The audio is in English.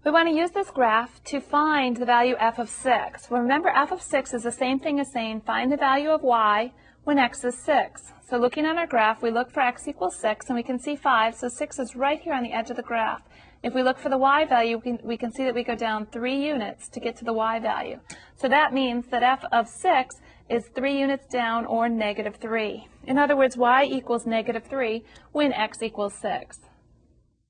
We want to use this graph to find the value f of 6. Well, remember, f of 6 is the same thing as saying find the value of y when x is 6. So looking at our graph, we look for x equals 6, and we can see 5, so 6 is right here on the edge of the graph. If we look for the y value, we can see that we go down 3 units to get to the y value. So that means that f of 6 is 3 units down, or -3. In other words, y equals -3 when x equals 6.